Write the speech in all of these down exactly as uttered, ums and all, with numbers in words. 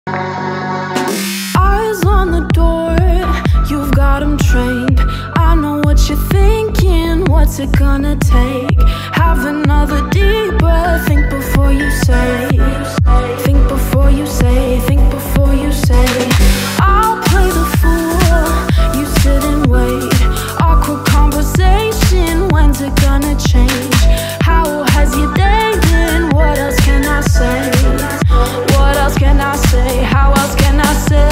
Eyes on the door, you've got them trained. I know what you're thinking, what's it gonna take? Have another deep breath, think before you say. Think before you say, think before you say. I'll play the fool, you sit and wait. Awkward conversation, when's it gonna change? How has your day been? What else can I say? What else can I say? How else can I say?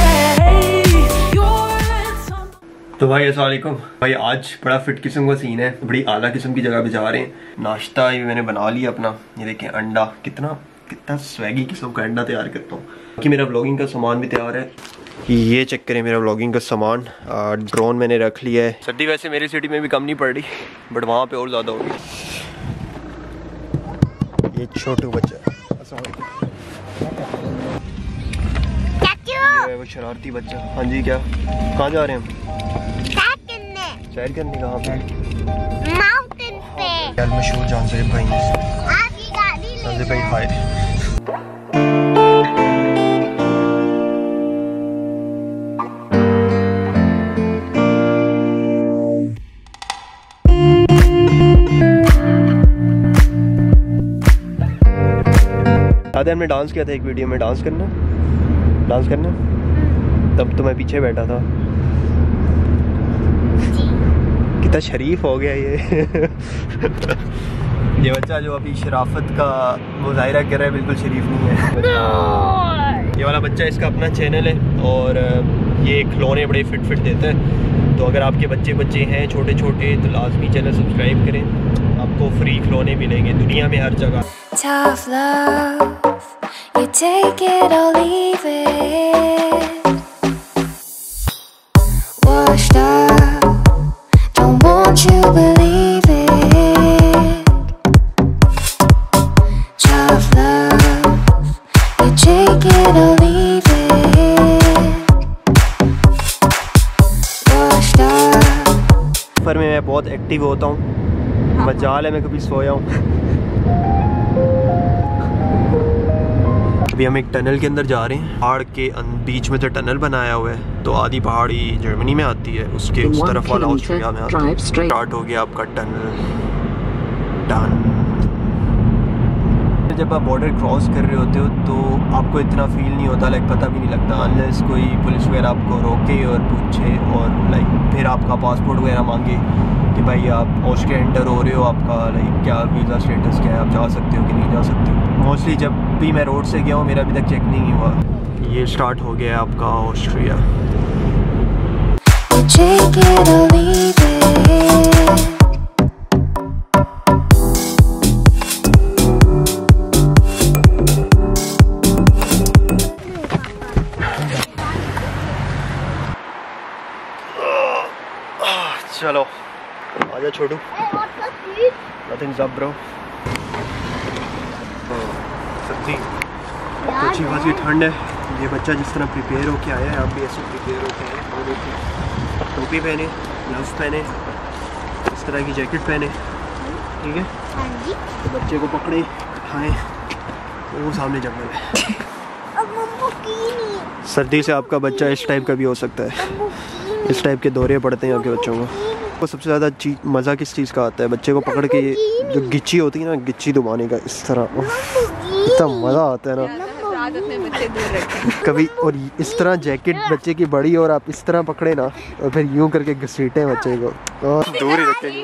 तो भाई अस्सलाम वालेकुम भाई, आज बड़ा fit किस्म का scene है, बड़ी आला किस्म की जगह पे जा रहे हैं। नाश्ता ये मैंने बना लिया अपना, ये देखें अंडा, कितना कितना स्वैगी किस्म का अंडा तैयार करता हूँ। कि मेरा व्लॉगिंग का सामान भी तैयार है, ये चेक करें मेरा व्लॉगिंग का सामान। ड्रोन मैंने रख लिया है। सर्दी वैसे मेरी सिटी में भी कम नहीं पड़ रही, बट वहाँ पे और ज़्यादा होगी। ये छोटू बच्चा वो शरारती बच्चा। हाँ जी, क्या कहाँ जा रहे हैं हम? सैर करने। कहाँ पे? माउंटेन पे। यार मशहूर जाजिब भाई हैं। आपकी गाड़ी ले जाजिब भाई हाय। याद है हमने डांस किया था एक वीडियो में, डांस करना डांस करना तब तो मैं पीछे बैठा था। कितना शरीफ हो गया ये। ये बच्चा जो अभी शराफत का मुजाहिरा कर रहा है बिल्कुल शरीफ नहीं है। ये वाला बच्चा, इसका अपना चैनल है और ये खिलौने बड़े फिट फिट देता है। तो अगर आपके बच्चे बच्चे हैं छोटे छोटे तो लाजमी चैनल सब्सक्राइब करें, आपको फ्री खिलौने मिलेंगे दुनिया में हर जगह। Tough love, you take it or leave it. Washed up, don't want you believe it. Tough love, you take it or leave it. Washed up. पर मैं बहुत एक्टिव होता हूँ, मजाल है मैं कभी सोया हूँ। अभी हम एक टनल के अंदर जा रहे हैं। पहाड़ के बीच में तो टनल बनाया हुआ है, तो आधी पहाड़ी जर्मनी में आती है, उसके उस तरफ वाला ऑस्ट्रिया में आता है। स्टार्ट हो गया आपका टनल। डन। जब आप बॉर्डर क्रॉस कर रहे होते हो तो आपको इतना फील नहीं होता, लाइक पता भी नहीं लगता, अनलेस कोई पुलिस वगैरह आपको रोके और पूछे और लाइक फिर आपका पासपोर्ट वगैरह मांगे कि भाई आप ऑस्ट्रिया एंटर हो रहे हो, आपका लाइक क्या वीज़ा स्टेटस क्या है, आप जा सकते हो कि नहीं जा सकते हो। मोस्टली जब भी मैं रोड से गया हूँ मेरा अभी तक चेक नहीं हुआ। ये स्टार्ट हो गया आपका ऑस्ट्रिया। चलो आजा छोटू। Nothings up bro. सर्दी अच्छी खासी ठंड है। ये बच्चा जिस तरह प्रिपेयर होके आया है, आप भी ऐसे प्रिपेयर होके आए। और देखिए टोपी पहने, ग्लव्स पहने, इस तरह की जैकेट पहने, ठीक है। तो बच्चे को पकड़े उठाएं, वो सामने जंगल है। सर्दी से आपका बच्चा इस टाइप का भी हो सकता है, इस टाइप के दौरे पड़ते हैं आपके बच्चों को। तो सबसे ज़्यादा चीज मज़ा किस चीज़ का आता है? बच्चे को पकड़ के जो गिच्ची होती है ना, गिच्ची दबाने का, इस तरह इतना मज़ा आता है ना कभी। और इस तरह जैकेट बच्चे की बड़ी और आप इस तरह पकड़े ना और फिर यूं करके घसीटे बच्चे को और दूर ही रखेंगे।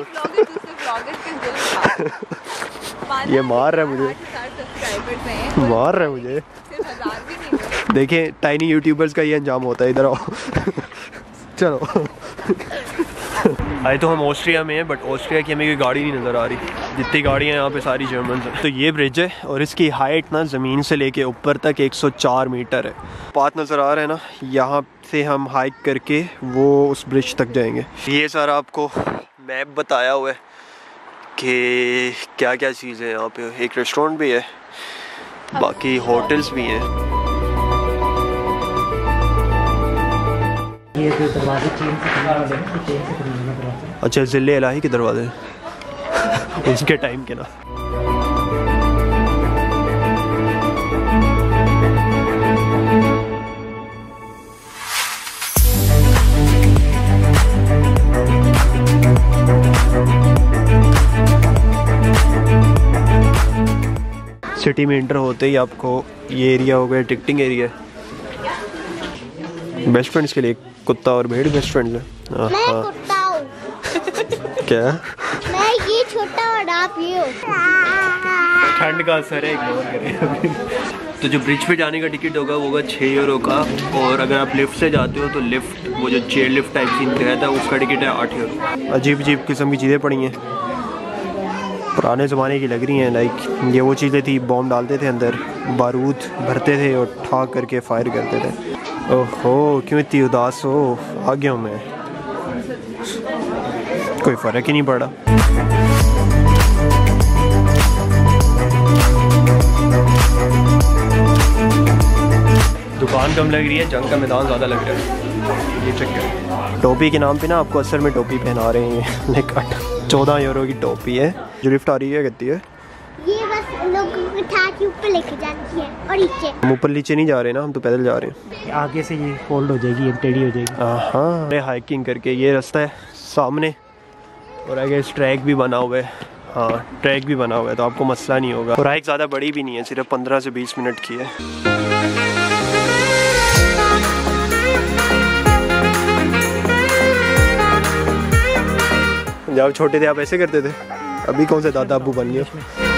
ये मार रहा है मुझे, मार रहा है मुझे। देखिए टाइनी यूट्यूबर्स का ये अंजाम होता है। इधर आओ। चलो आए तो हम ऑस्ट्रिया में हैं, बट ऑस्ट्रिया की हमें कोई गाड़ी नहीं नज़र आ रही। जितनी गाड़ियाँ हैं यहाँ पे सारी जर्मन हैं। तो ये ब्रिज है और इसकी हाइट ना ज़मीन से लेके ऊपर तक एक सौ चार मीटर है। पाथ नज़र आ रहा है ना, यहाँ से हम हाइक करके वो उस ब्रिज तक जाएंगे। ये सारा आपको मैप बताया हुआ है कि क्या क्या चीज़ें यहाँ पे। एक रेस्टोरेंट भी है, बाकी होटल्स भी हैं। ये जो दरवाजे चेन से खुलने वाले हैं, चेन से खुलने वाले दरवाजे। अच्छा, ज़िले इलाही के दरवाजे उसके टाइम के ना। सिटी में एंटर होते ही आपको ये एरिया हो गया टिकटिंग एरिया। बेस्ट फ्रेंड्स के लिए कुत्ता और भेड़ बेस्ट फ्रेंड्स है। मैं कुत्ता हूँ। क्या? मैं ये छोटा और आप ये हो। ठंड का असर है, इग्नोर करें। तो जो ब्रिज पे जाने का टिकट होगा वो होगा छः यूरो का, और अगर आप लिफ्ट से जाते हो तो लिफ्ट वो जो चेयर लिफ्ट टाइप सीन रहता है उसका टिकट है आठ यूरो। अजीब अजीब किस्म की चीज़ें पड़ी हैं, पुराने ज़माने की लग रही हैं। लाइक ये वो चीज़ें थी, बॉम्ब डालते थे अंदर, बारूद भरते थे और ठाक करके फायर करते थे। ओहो क्यों इतनी उदास हो? आ गया हूँ मैं, कोई फ़र्क ही नहीं पड़ा। दुकान कम लग रही है, जंग का मैदान ज़्यादा लग रहा है। ये चक्कर टोपी के नाम पे ना आपको असर में टोपी पहना रहे हैं। लाइक चौदह यूरो की टोपी है। जो लिफ्ट आ रही है कहती है ये बस लोगों को उठा के ऊपर लेके जाती है और नीचे। हम ऊपर नीचे नहीं जा रहे ना, हम तो पैदल जा रहे हैं। आगे से ये फोल्ड हो जाएगी, ये टेढ़ी हो जाएगी। हाँ अरे हाइकिंग करके ये रास्ता है सामने, और आगे इस ट्रैक भी बना हुआ है। हाँ ट्रैक भी बना हुआ है तो आपको मसला नहीं होगा। और हाइक ज़्यादा बड़ी भी नहीं है, सिर्फ पंद्रह से बीस मिनट की है। जब छोटे थे आप ऐसे करते थे, अभी कौन से दादा अब्बू बन गए।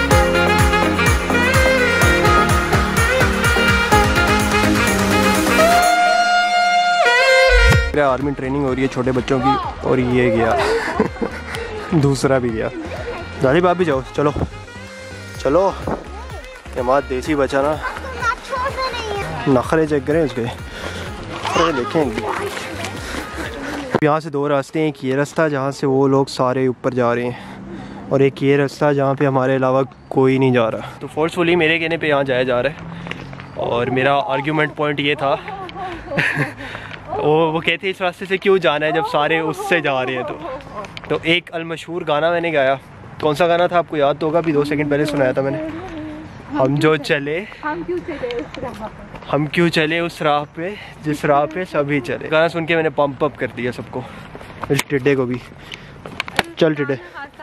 आर्मी ट्रेनिंग हो रही है छोटे बच्चों की, और ये गया दूसरा भी गया। जाजिब आप भी जाओ, चलो चलो। हमारा देसी बच्चा ना नखरे चेक करें उसके, अरे देखें। यहाँ से दो रास्ते हैं, एक ये रास्ता जहाँ से वो लोग सारे ऊपर जा रहे हैं, और एक ये रास्ता जहाँ पे हमारे अलावा कोई नहीं जा रहा। तो फोर्सफुली मेरे कहने पे यहाँ जाया जा रहा है, और मेरा आर्ग्यूमेंट पॉइंट ये था वो वो कहते हैं इस रास्ते से क्यों जाना है जब सारे उससे जा रहे हैं। तो तो एक अलमशहूर गाना मैंने गाया। कौन सा गाना था आपको याद तो होगा, अभी दो सेकंड पहले सुनाया था मैंने। हम जो चले हम क्यों चले उस राह पे, हम क्यों चले उस राह पे जिस राह पे सभी चले। गाना सुन के मैंने पंप अप कर दिया सबको, इस टिड्डे को भी। चल टिड्डे।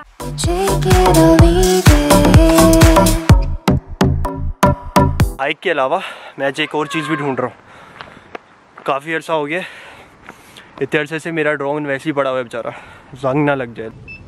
हाइक के अलावा मैं आज एक और चीज़ भी ढूंढ रहा हूँ। काफ़ी अर्सा हो गया, इतने अरसे से मेरा ड्रोन वैसे ही पड़ा हुआ है बेचारा, जंग ना लग जाए।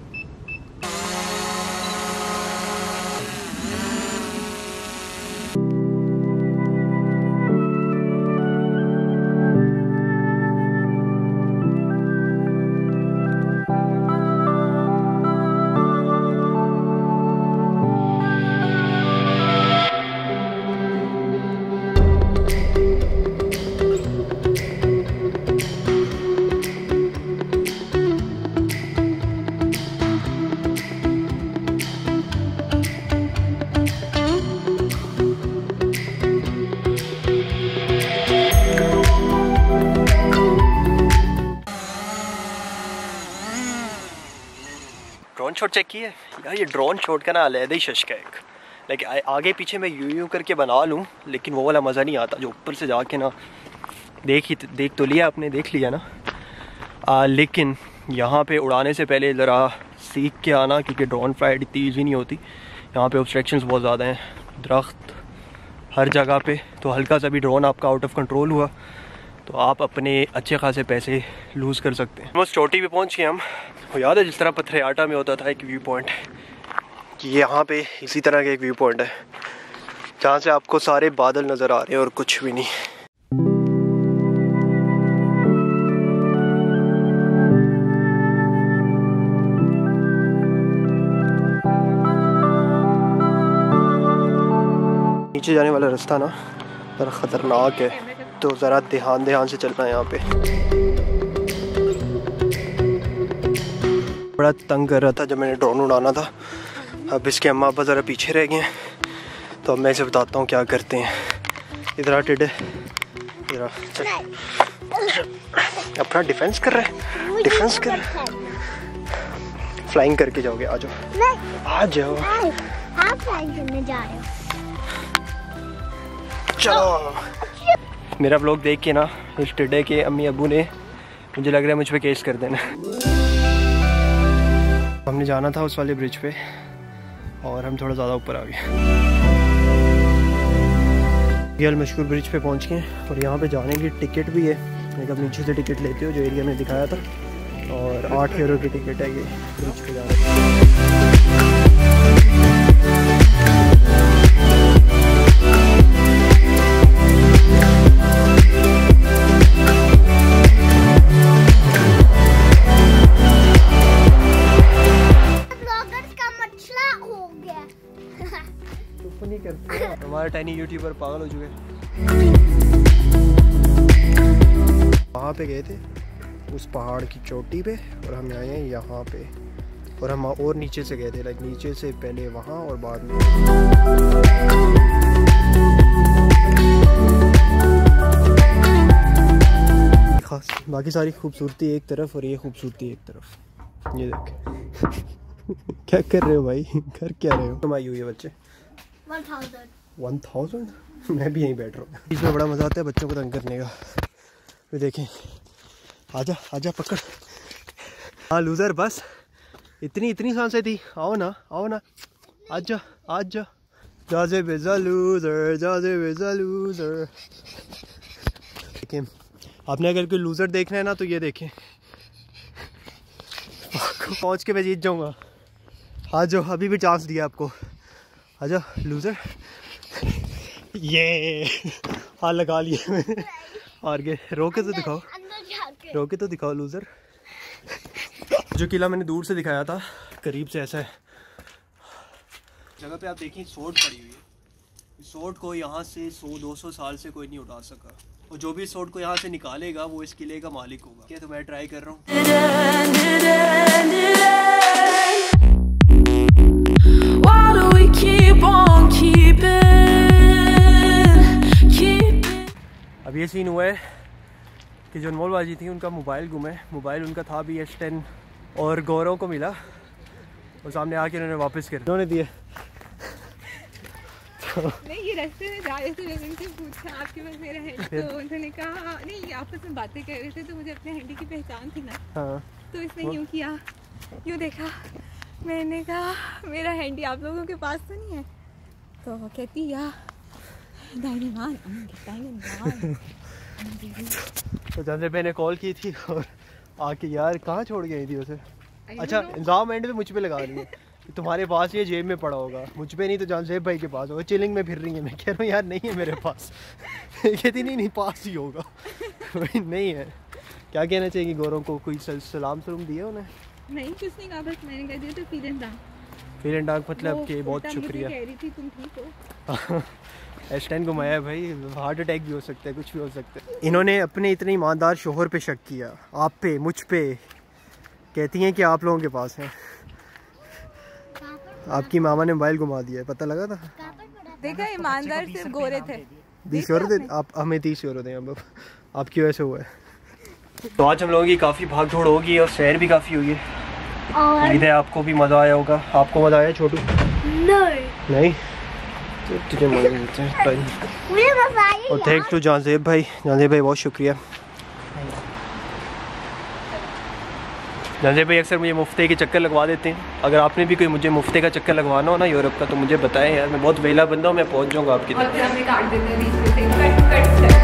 ड्रोन शॉट चेक किए यार, ये ड्रोन शॉट का ना अलग ही शश का एक, लाइक आगे पीछे मैं यूं यूं करके बना लूँ, लेकिन वो वाला मज़ा नहीं आता जो ऊपर से जाके ना देख ही देख तो लिया आपने, देख लिया ना। आ, लेकिन यहाँ पे उड़ाने से पहले ज़रा सीख के आना, क्योंकि ड्रोन फ्लाइट इतनी ईजी नहीं होती। यहाँ पे ऑब्स्ट्रक्शंस बहुत ज़्यादा हैं, दरख्त हर जगह पे, तो हल्का सा भी ड्रोन आपका आउट ऑफ कंट्रोल हुआ तो आप अपने अच्छे खासे पैसे लूज़ कर सकते हैं। बस चोटी पे पहुँच गए हम। वो याद है जिस तरह पथरियाटा में होता था एक व्यू पॉइंट, कि यहाँ पे इसी तरह का एक व्यू पॉइंट है जहाँ से आपको सारे बादल नज़र आ रहे हैं और कुछ भी नहीं। नीचे जाने वाला रास्ता ना बड़ा ख़तरनाक है, तो ज़रा ध्यान ध्यान से चलना है यहाँ पे। बड़ा तंग कर रहा था जब मैंने ड्रोन उड़ाना था। अब इसके अम्मा अब्बा ज़रा पीछे रह गए हैं, तो अब मैं इसे बताता हूँ क्या करते हैं। इधर टिड्डे, इधर अपना डिफेंस कर रहा है, डिफेंस कर रहा है। फ्लाइंग करके जाओगे, आ जाओ आ जाओ। आप फ्लाइंग करने जा रहे हो? चलो। मेरा व्लॉग देख के ना इस टिड्डे के अम्मी अब्बू ने, मुझे लग रहा है मुझ पे केस कर देना। हमने जाना था उस वाले ब्रिज पे और हम थोड़ा ज़्यादा ऊपर आ गए। रियल मशहूर ब्रिज पे पहुंच गए और यहाँ पे जाने की टिकट भी है। एक अब नीचे से टिकट लेते हो जो एरिया में दिखाया था, और आठ यूरो की टिकट है ये ब्रिज पे जाने की। नहीं करते हैं हमारे टाइनी यूट्यूबर पागल हो चुके। वहाँ पे गए थे उस पहाड़ की चोटी पे और हम आए हैं यहाँ पे, और हम और नीचे से गए थे, लाइक नीचे से पहले वहाँ और बाद में। खास बाकी सारी खूबसूरती एक तरफ और ये खूबसूरती एक तरफ। ये देख क्या कर रहे हो भाई, कर क्या रहे हो? तुम आई हुई है बच्चे वन थाउजेंड। मैं भी यहीं बैठ रहा हूँ। इसमें बड़ा मज़ा आता है बच्चों को तंग करने का। तो देखें, आजा आजा पकड़। हाँ लूज़र, बस इतनी इतनी सांसें थी। आओ ना आओ ना, आजा आजा। Jazib is a loser, Jazib is a loser. देखें, आपने अगर कोई लूज़र देखना है ना तो ये देखें। पहुँच के मैं जीत जाऊँगा। आ जाओ, अभी भी चांस दिया आपको। आजा लूज़र। ये हाँ लगा लिया मैंने। और के रोके तो दिखाओ, रोके तो दिखाओ लूज़र। जो किला मैंने दूर से दिखाया था करीब से ऐसा है। जगह पे आप देखिए सोट पड़ी हुई है। इस सोट को यहाँ से सौ दो सौ साल से कोई नहीं उठा सका, और जो भी इस सोट को यहाँ से निकालेगा वो इस किले का मालिक होगा। क्या तो मैं ट्राई कर रहा हूँ। अब ये सीन हुआ है कि जो अनमोल बाजी थी उनका मोबाइल गुम है। मोबाइल उनका था भी एस टेन, और गौरव को मिला और सामने आके उन्होंने वापस कर उन्होंने दिए। नहीं, ये रास्ते में जा रहे थे, मैंने उनसे पूछा आपके पास मेरा है, तो उन्होंने कहा नहीं, आपस में बातें कर रहे थे तो मुझे अपने हैंडी की पहचान थी ना। हाँ। तो इसने यूँ किया, यूँ देखा, मैंने कहा मेरा हैंडी आप लोगों के पास तो नहीं है? तो वो कहती या तो जब से मैंने कॉल की थी और आके यार कहाँ छोड़ गई थी उसे। अच्छा इंजाम एंड पे मुझ पे लगा रही है कि तुम्हारे पास ये जेब में पड़ा होगा, मुझ पे नहीं तो जाज़िब भाई के पास होगा। चिलिंग में फिर रही है। मैं कह रहा हूँ यार नहीं है मेरे पास। कहती नहीं नहीं पास ही होगा। नहीं है। क्या कहना चाहिए गौरव को? कोई सलाम सलूम दिया उन्हें? नहीं कुछ नहीं कहा, बस मैंने कह दिया तो फील एंड डाक। फील एंड डाक मतलब कि बहुत शुक्रिया। कह रही थी तुम ठीक हो। एस टेन घुमाया है भाई, हार्ट अटैक भी हो सकता है, कुछ भी हो सकता है। इन्होंने अपने इतने ईमानदार शोहर पे शक किया, आप पे, मुझ पे। कहती हैं कि आप लोगों के पास है। आपकी मामा ने मोबाइल घुमा दिया है, पता लगा था? देखा, ईमानदार सिर्फ गोरे थे। बीस यूरो दे, आप हमें तीस यूरो दें अब आपकी वजह से हुआ है। तो आज हम लोगों की काफ़ी भाग दौड़ होगी और सैर भी काफ़ी हुई है। उम्मीद है आपको भी मज़ा आया होगा। आपको मज़ा आया छोटू? नहीं नहीं तो तुझे मज़ा और थैंक्स टू जाज़िब भाई। जाज़िब भाई बहुत शुक्रिया। जाज़िब भाई अक्सर मुझे मुफ्ते के चक्कर लगवा देते हैं। अगर आपने भी कोई मुझे मुफ्ते का चक्कर लगवाना हो ना यूरोप का तो मुझे बताएं यार, मैं बहुत वेला बंदा हूँ, मैं पहुँच जाऊँगा आपकी तरफ।